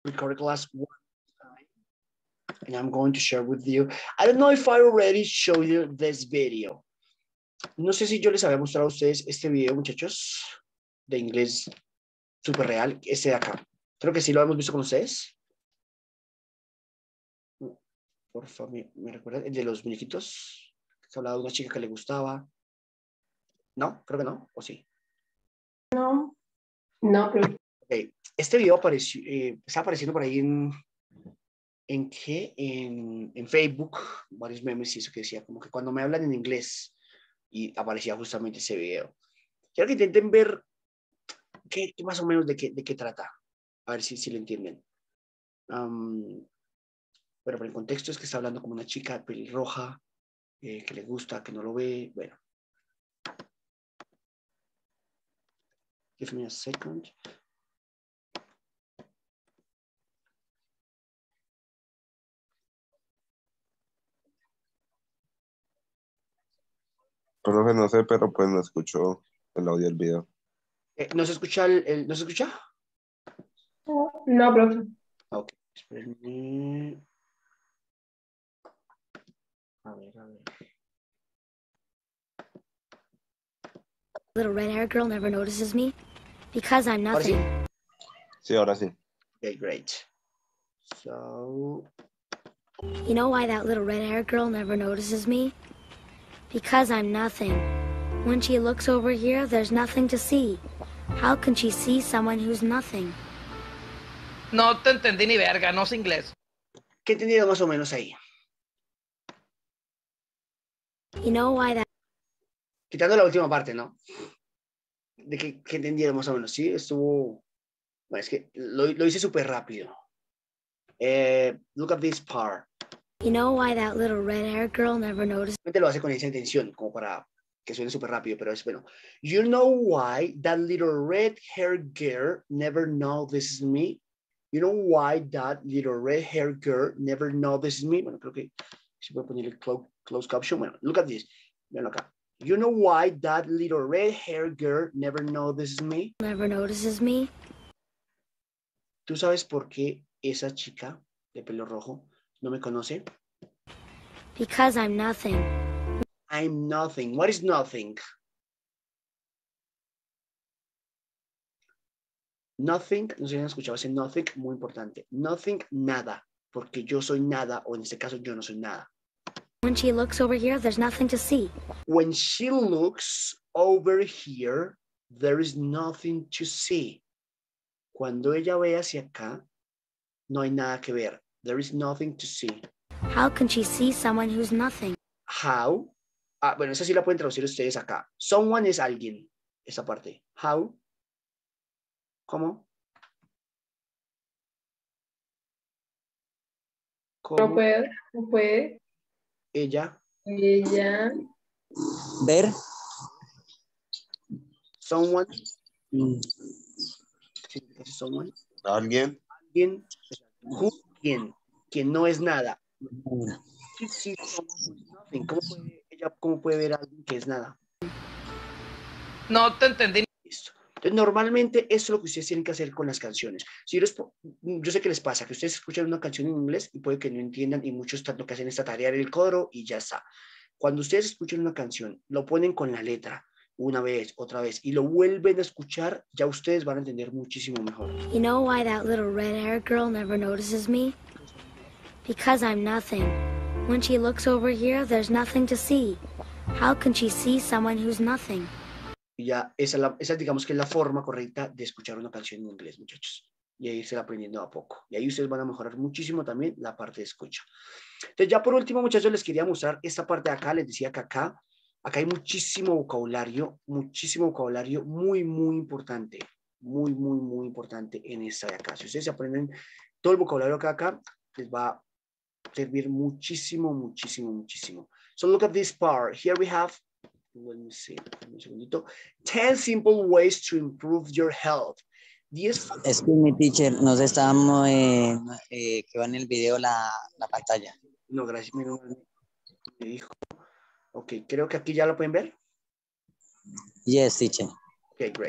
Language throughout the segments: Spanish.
record class one time, and I'm going to share with you. I don't know if I already showed you this video. No sé si yo les había mostrado a ustedes este video, muchachos, de inglés súper real, este de acá. Creo que sí lo hemos visto con ustedes. Por favor, ¿me recuerdan? El de los muñequitos. Se hablaba de una chica que le gustaba. ¿No? Creo que no. ¿O sí? No, no, profe. Okay. Este video apareció, está apareciendo por ahí ¿en qué? En Facebook, varios memes y eso que decía, como que cuando me hablan en inglés, y aparecía justamente ese video. Quiero que intenten ver qué más o menos de qué trata. A ver si lo entienden. Bueno, pero el contexto es que está hablando como una chica pelirroja, que le gusta, que no lo ve. Bueno. Give me a second. Profe, no sé, pero pues no escucho el audio del video. ¿No se escucha ¿no se escucha? No, profe. Ok, espérenme. A ver. Little red-haired girl never notices me because I'm nothing. Sí, ahora sí. Okay, great. So, You know why that little red-haired girl never notices me? Because I'm nothing. When she looks over here, there's nothing to see. How can she see someone who's nothing? No te entendí ni verga, no sé inglés. ¿qué entendieron más o menos ahí? You know why that... Quitando la última parte, ¿no? De qué entendieron más o menos, ¿sí? Estuvo... Bueno, es que lo hice súper rápido. Look at this part. You know why that little red-haired girl never notices... Lo hace con esa intención, como para que suene súper rápido, pero es bueno. You know why that little red-haired girl never notices me? You know why that little red-haired girl never notices me? Bueno, creo que se puede poner el close caption. Bueno, look at this. Veanlo acá. You know why that little red-haired girl never notices me? Never notices me? ¿Tú sabes por qué esa chica de pelo rojo no me conoce? Because I'm nothing. I'm nothing. What is nothing? Nothing, no sé si han escuchado ese nothing, muy importante. Nothing, nada, porque yo soy nada, o en este caso yo no soy nada. When she looks over here, there's nothing to see. When she looks over here, there is nothing to see. Cuando ella ve hacia acá, no hay nada que ver. There is nothing to see. How can she see someone who's nothing? How? Ah, bueno, esa sí la pueden traducir ustedes acá. Someone es alguien, esa parte. How? ¿Cómo? No puede, no puede. Ella. Ella. Ver. Someone. Someone. ¿Alguien? ¿Quién? Who, ¿quién? Quien no es nada. ¿Cómo puede ver a alguien que es nada? No te entendí. Listo. Entonces, normalmente eso es lo que ustedes tienen que hacer con las canciones. Si yo sé que les pasa, que ustedes escuchan una canción en inglés y puede que no entiendan y muchos lo que hacen es tararear el coro y ya está. Cuando ustedes escuchan una canción, lo ponen con la letra una vez, otra vez y lo vuelven a escuchar, ya ustedes van a entender muchísimo mejor. You know why that little red-haired girl never notices me? Because I'm nothing. When she looks over here, there's nothing to see. How can she see someone who's nothing? Y ya esa digamos que es la forma correcta de escuchar una canción en inglés, muchachos. Y ahí irse aprendiendo a poco. Y ahí ustedes van a mejorar muchísimo también la parte de escucha. Entonces ya por último, muchachos, les quería mostrar esta parte de acá. Les decía que acá hay muchísimo vocabulario muy, muy importante. Muy, muy, muy importante en esta de acá. Si ustedes aprenden todo el vocabulario acá, les va a servir muchísimo, muchísimo, muchísimo. So look at this part. Here we have, let me see, un segundito. 10 simple ways to improve your health. 10. Es que mi teacher nos está dando que va en el video la pantalla. No, gracias. Me dijo. Ok, creo que aquí ya lo pueden ver. Yes, teacher. Ok, great.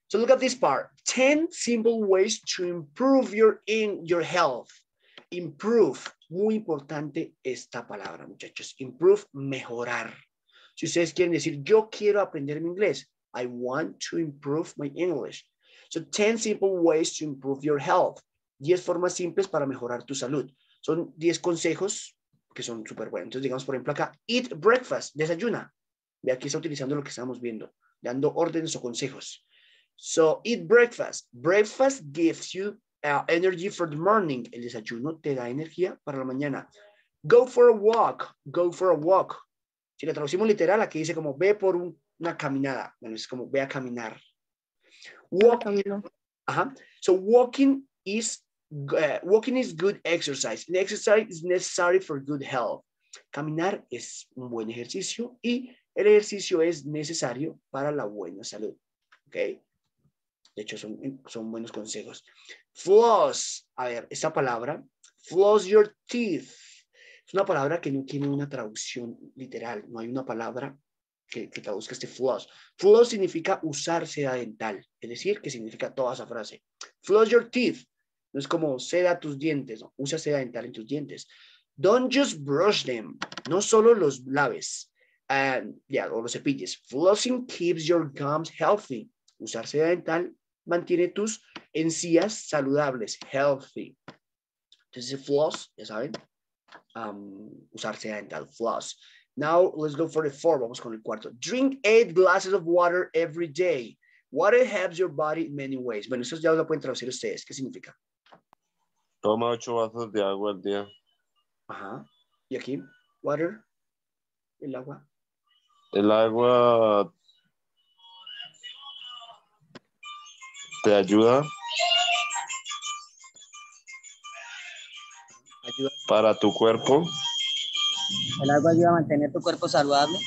So look at this part. 10 simple ways to improve your health. Improve. Muy importante esta palabra, muchachos. Improve, mejorar. Si ustedes quieren decir, yo quiero aprender mi inglés. I want to improve my English. So 10 simple ways to improve your health. 10 formas simples para mejorar tu salud. Son 10 consejos que son súper buenos. Entonces, digamos, por ejemplo, acá, eat breakfast, desayuna. Ve, aquí está utilizando lo que estamos viendo, dando órdenes o consejos. So, eat breakfast. Breakfast gives you energy for the morning. El desayuno te da energía para la mañana. Go for a walk. Go for a walk. Si la traducimos literal, aquí dice como ve por una caminada. Bueno, es como ve a caminar. Walking. So walking is good exercise. And exercise is necessary for good health. Caminar es un buen ejercicio y el ejercicio es necesario para la buena salud. ¿Ok? De hecho, son buenos consejos. Floss. A ver, esa palabra. Floss your teeth. Es una palabra que no tiene una traducción literal. No hay una palabra que traduzca este floss. Floss significa usar seda dental. Es decir, que significa toda esa frase. Floss your teeth. No es como seda tus dientes. No. Usa seda dental en tus dientes. Don't just brush them. No solo los laves. O los cepilles. Flossing keeps your gums healthy. Usar seda dental mantiene tus encías saludables. Healthy. Entonces, floss, ya saben. Usar seda dental. Floss. Now, let's go for the 4. Vamos con el cuarto. Drink 8 glasses of water every day. Water helps your body in many ways. Bueno, eso ya lo pueden traducir ustedes. ¿Qué significa? Toma 8 vasos de agua al día. Ajá. ¿Y aquí? Water. El agua. El agua te ayuda para tu cuerpo. El agua ayuda a mantener tu cuerpo saludable.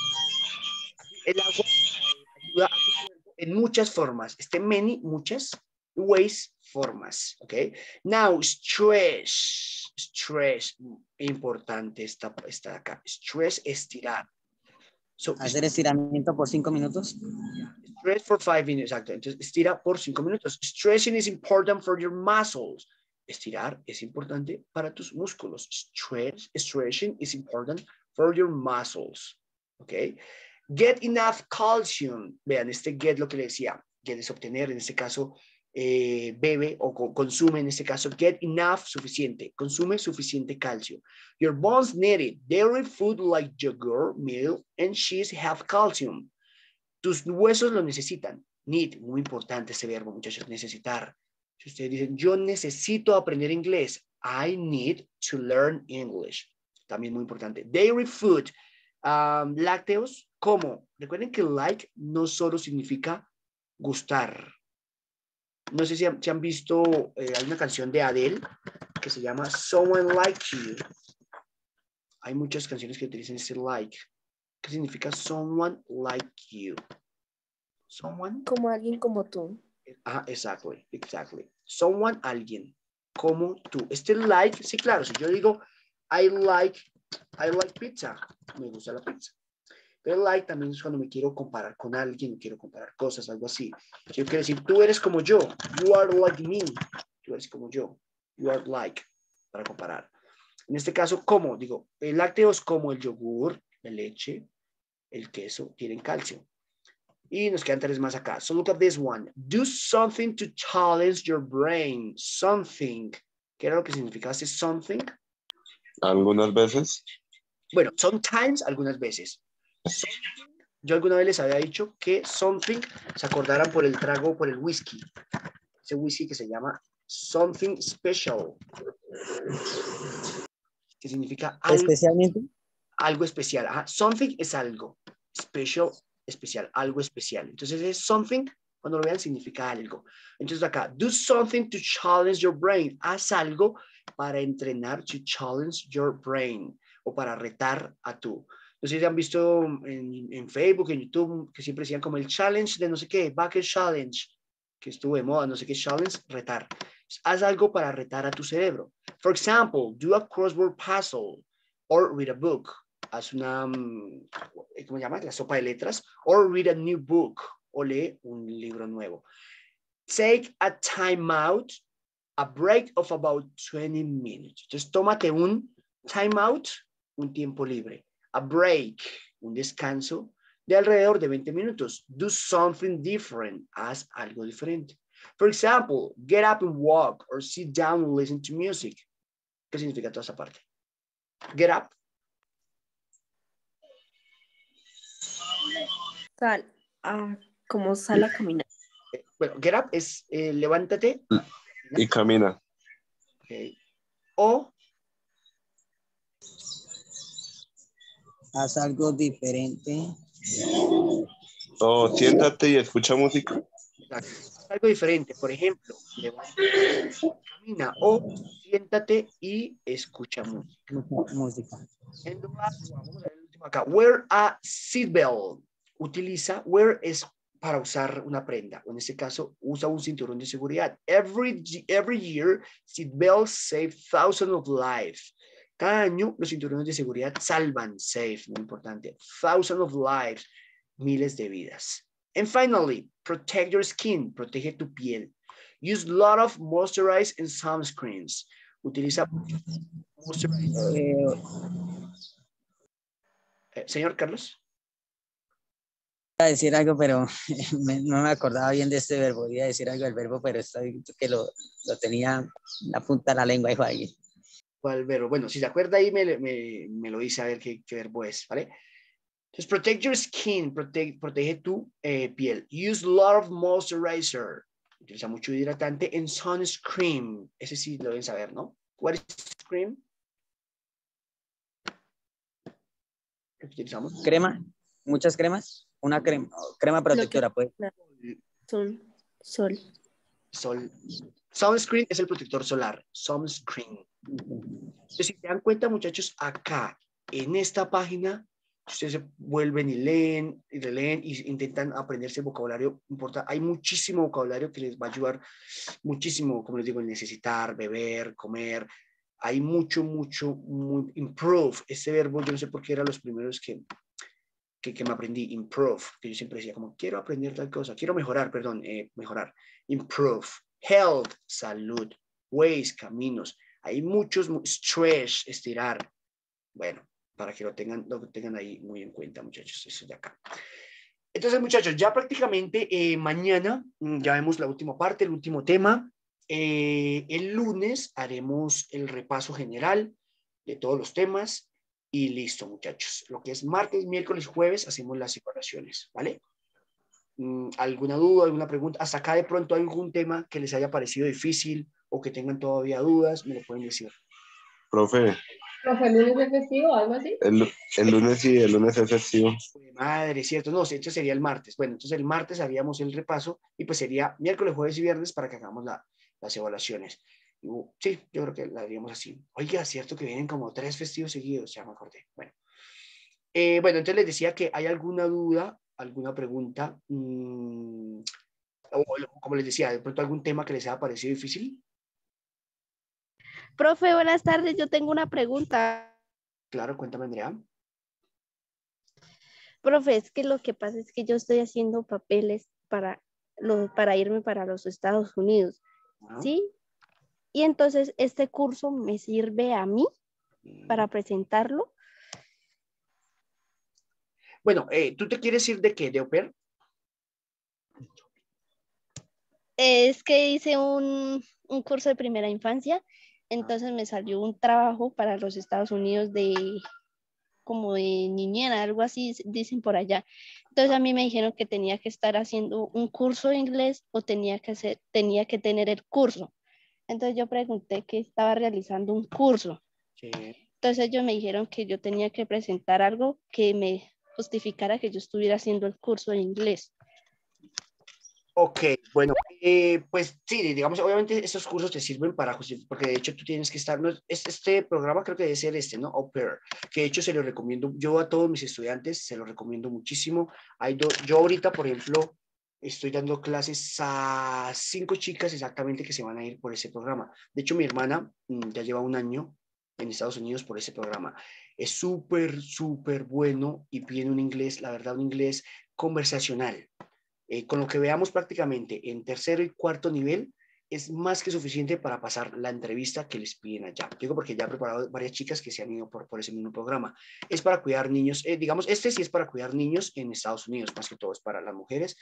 El agua ayuda a tu cuerpo en muchas formas. Many, muchas ways, formas. ¿Ok? Now, stress. Stress. Importante está acá. Stress, estirar. So, hacer estiramiento por 5 minutos. Stress for 5 minutes. Exacto. Entonces, estira por 5 minutos. Stretching is important for your muscles. Estirar es importante para tus músculos. Stretching is important for your muscles. ¿Ok? Get enough calcium. Vean, get lo que le decía. Get es obtener, en este caso, bebe o consume, en este caso, get enough, suficiente. Consume suficiente calcio. Your bones need it. Dairy food like yogurt, milk, and cheese have calcium. Tus huesos lo necesitan. Need, muy importante ese verbo, muchachos, necesitar. Si ustedes dicen, yo necesito aprender inglés, I need to learn English. También muy importante. Dairy food, lácteos, ¿cómo? Recuerden que like no solo significa gustar. No sé si han visto, hay una canción de Adele que se llama Someone Like You. Hay muchas canciones que utilizan ese like. ¿Qué significa someone like you? Someone. Como alguien como tú. Exactly. Someone, alguien, como tú. Like, sí, claro, si yo digo I like pizza, me gusta la pizza. Pero like también es cuando me quiero comparar con alguien, quiero comparar cosas, algo así. Yo quiero decir, tú eres como yo, you are like me, tú eres como yo, you are like, para comparar. En este caso, ¿cómo? Digo, el lácteos como el yogur, la leche, el queso, tienen calcio. Y nos quedan 3 más acá. So look at this one. Do something to challenge your brain. Something. ¿Qué era lo que significaba ese something? Algunas veces. Bueno, sometimes, algunas veces. Yo alguna vez les había dicho que something se acordaran por el trago, por el whisky. Ese whisky que se llama something special. Que significa algo. ¿Especialmente? Algo especial. Something es algo. Special, especial. Algo especial. Entonces es something, cuando lo vean, significa algo. Entonces acá, do something to challenge your brain. Haz algo para entrenar, to challenge your brain. O para retar a tú. No sé si han visto en Facebook, en YouTube, que siempre decían como el challenge de no sé qué, bucket challenge, que estuvo de moda, no sé qué challenge, retar. Haz algo para retar a tu cerebro. For example, do a crossword puzzle or read a book. Haz una, ¿cómo se llama? La sopa de letras. Or read a new book. o lee un libro nuevo. Take a time out, a break of about 20 minutes. Entonces, tómate un time out, un tiempo libre. A break, un descanso de alrededor de 20 minutos. Do something different. Haz algo diferente. For example, get up and walk or sit down and listen to music. ¿Qué significa toda esa parte? Get up. Como sal a caminar. Bueno, get up es levántate. Y camina. Okay. O Haz algo diferente. O siéntate y escucha música. haz algo diferente. Por ejemplo, levántate, camina o siéntate y escucha música. Música. En the last one, vamos a ver el último acá. Wear a seatbelt. Utiliza, wear es para usar una prenda. En este caso, usa un cinturón de seguridad. Every year, seatbelts save thousands of lives. Cada año, los cinturones de seguridad salvan, save, muy importante, thousands of lives, miles de vidas. And finally, protect your skin, protege tu piel. Use a lot of moisturize and sunscreens. Utiliza moisturize. Señor Carlos. Iba a decir algo, pero no me acordaba bien de este verbo. Iba a decir algo del verbo, pero estoy que lo tenía en la punta de la lengua. Dijo ahí. ¿Cuál verbo? Bueno, si se acuerda ahí, me lo dice a ver qué verbo es, ¿vale? Entonces, protect your skin, protege tu piel. Use a lot of moisturizer. Utiliza mucho hidratante. And sunscreen. Ese sí lo deben saber, ¿no? What is sunscreen? ¿Qué utilizamos? Crema. Muchas cremas. Una crema protectora, pues. Sol. Sunscreen es el protector solar. Sunscreen. Entonces, si se dan cuenta, muchachos, acá, en esta página, ustedes se vuelven y leen, y releen, y intentan aprenderse el vocabulario. Importa, hay muchísimo vocabulario que les va a ayudar muchísimo, como les digo, en necesitar, beber, comer. Hay mucho, muy improve. Este verbo, yo no sé por qué eran los primeros que me aprendí, improve, que yo siempre decía como, quiero aprender tal cosa, quiero mejorar, mejorar. Improve. Health, salud. Ways, caminos. Hay muchos, stretch, estirar. Bueno, para que lo tengan ahí muy en cuenta, muchachos, eso de acá. Entonces, muchachos, ya prácticamente mañana ya vemos la última parte, el último tema. El lunes haremos el repaso general de todos los temas y listo, muchachos. Lo que es martes, miércoles, jueves, hacemos las evaluaciones, ¿vale? ¿Alguna duda, alguna pregunta? Hasta acá de pronto algún tema que les haya parecido difícil o que tengan todavía dudas, me lo pueden decir. Profe. ¿Profe, el lunes es festivo o algo así? El lunes sí, el lunes es festivo. Madre, cierto, no, esto sería el martes. Bueno, entonces el martes haríamos el repaso y pues sería miércoles, jueves y viernes para que hagamos las evaluaciones. Sí, yo creo que la haríamos así. Oiga, cierto que vienen como 3 festivos seguidos, ya me acordé. Bueno, entonces les decía que hay alguna duda, alguna pregunta, o como les decía, de pronto algún tema que les haya parecido difícil. Profe, buenas tardes, yo tengo una pregunta. Claro, cuéntame, Andrea. Profe, es que lo que pasa es que yo estoy haciendo papeles para irme para los Estados Unidos, ¿sí? Y entonces este curso me sirve a mí para presentarlo. Bueno, ¿tú te quieres ir de qué? ¿De au pair? Es que hice un curso de primera infancia, entonces me salió un trabajo para los Estados Unidos como de niñera, algo así dicen por allá. Entonces a mí me dijeron que tenía que estar haciendo un curso de inglés o tenía que tener el curso. Entonces yo pregunté que estaba realizando un curso. Sí. Entonces ellos me dijeron que yo tenía que presentar algo que me justificara que yo estuviera haciendo el curso de inglés. Ok, bueno, pues sí, digamos, obviamente estos cursos te sirven para justificar, porque de hecho tú tienes que estar, este programa creo que debe ser ¿no? Au pair, que de hecho se lo recomiendo, yo a todos mis estudiantes se lo recomiendo muchísimo. Yo ahorita, por ejemplo, estoy dando clases a 5 chicas exactamente que se van a ir por ese programa. De hecho, mi hermana ya lleva 1 año en Estados Unidos por ese programa. Es súper bueno y piden un inglés, la verdad, un inglés conversacional. Con lo que veamos prácticamente en tercero y cuarto nivel, es más que suficiente para pasar la entrevista que les piden allá. Digo porque ya he preparado varias chicas que se han ido por ese mismo programa. Es para cuidar niños, digamos, este sí es para cuidar niños en Estados Unidos, más que todo es para las mujeres.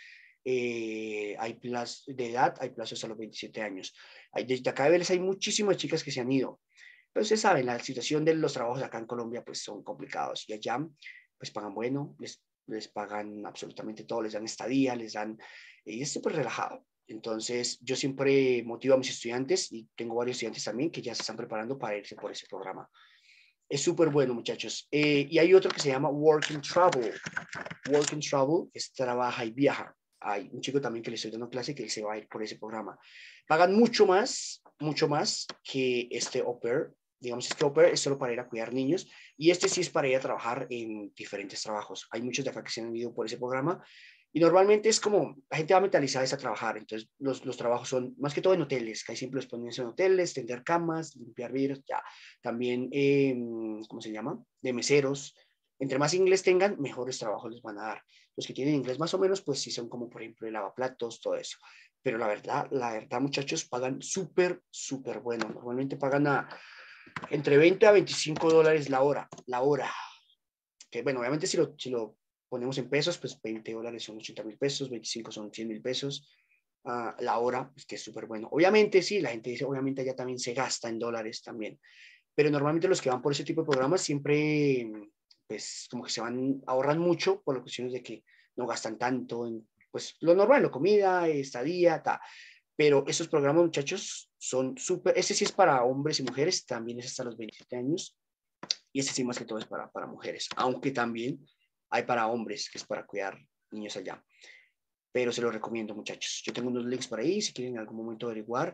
Hay plazos de edad, hay plazos a los 27 años. Desde acá de Vélez hay muchísimas chicas que se han ido. Pero ustedes saben, la situación de los trabajos acá en Colombia pues son complicados y allá pues pagan bueno, les pagan absolutamente todo, les dan estadía, les dan, y es súper relajado. Entonces, yo siempre motivo a mis estudiantes y tengo varios estudiantes también que ya se están preparando para irse por ese programa. Es súper bueno, muchachos. Y hay otro que se llama Work and Travel. Work and Travel es trabaja y viaja. Hay un chico también que le estoy dando clase que se va a ir por ese programa. Pagan mucho más que este au pair. Digamos, este au pair es solo para ir a cuidar niños y este sí es para ir a trabajar en diferentes trabajos. Hay muchos de acá que se han ido por ese programa y normalmente es como, la gente va mentalizada a trabajar, entonces los trabajos son más que todo en hoteles, que hay siempre los ponen en hoteles, tender camas, limpiar vidrios, ya. También, ¿cómo se llama? De meseros. Entre más inglés tengan, mejores trabajos les van a dar. Los que tienen inglés más o menos, pues sí son como, por ejemplo, el lavaplatos, todo eso. Pero la verdad, muchachos, pagan súper, súper bueno. Normalmente pagan entre 20 a 25 dólares la hora. Que bueno, obviamente si lo ponemos en pesos, pues 20 dólares son 80,000 pesos, 25 son 100,000 pesos. La hora, pues que es súper bueno. Obviamente sí, la gente dice, obviamente allá también se gasta en dólares también. Pero normalmente los que van por ese tipo de programas siempre, pues como que ahorran mucho por las cuestiones de que no gastan tanto en, pues lo normal, la comida, estadía, ta. Pero esos programas, muchachos, son súper, ese sí es para hombres y mujeres, también es hasta los 27 años, y ese sí más que todo es para mujeres, aunque también hay para hombres, que es para cuidar niños allá. Pero se lo recomiendo, muchachos. Yo tengo unos links por ahí, si quieren en algún momento averiguar.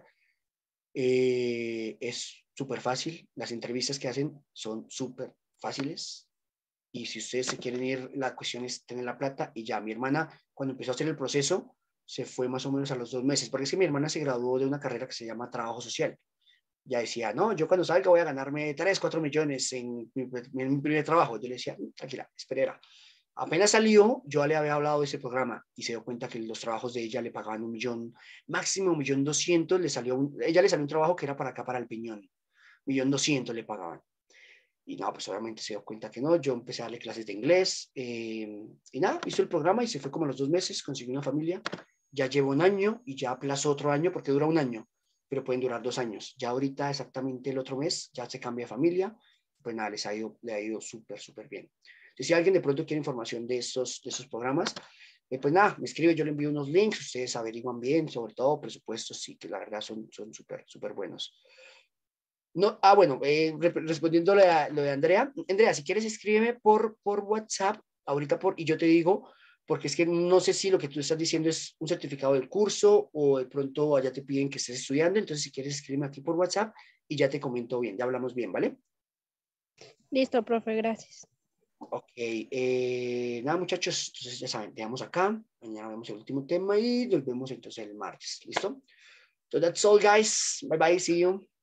Es súper fácil, las entrevistas que hacen son súper fáciles. Y si ustedes se quieren ir, la cuestión es tener la plata y ya. Mi hermana, cuando empezó a hacer el proceso, se fue más o menos a los 2 meses, porque es que mi hermana se graduó de una carrera que se llama Trabajo Social. Ya decía, no, yo cuando salga voy a ganarme 3, 4 millones en mi primer trabajo. Yo le decía, tranquila, espera. Apenas salió, yo le había hablado de ese programa y se dio cuenta que los trabajos de ella le pagaban 1,000,000, máximo 1,200,000. Ella le salió un trabajo que era para acá, para el Peñón. 1,200,000 le pagaban. Y no, pues obviamente se dio cuenta que no. Yo empecé a darle clases de inglés y nada, hizo el programa y se fue como a los 2 meses, consiguió una familia. Ya lleva 1 año y ya aplazó otro año porque dura 1 año, pero pueden durar 2 años. Ya ahorita, exactamente el otro mes, ya se cambia de familia. Pues nada, le ha ido súper, súper bien. Entonces, si alguien de pronto quiere información de esos programas, pues nada, me escribe, yo le envío unos links, ustedes averiguan bien, sobre todo presupuestos, sí, que la verdad son súper, súper buenos. No, bueno, respondiendo lo de Andrea. Andrea, si quieres escríbeme por WhatsApp, ahorita y yo te digo, porque es que no sé si lo que tú estás diciendo es un certificado del curso o de pronto allá te piden que estés estudiando, entonces si quieres escríbeme aquí por WhatsApp y ya te comento bien, ya hablamos bien, ¿vale? Listo, profe, gracias. Ok, nada muchachos, entonces ya saben, dejamos acá, mañana vemos el último tema y nos vemos entonces el martes, ¿listo? So that's all guys, bye bye, see you.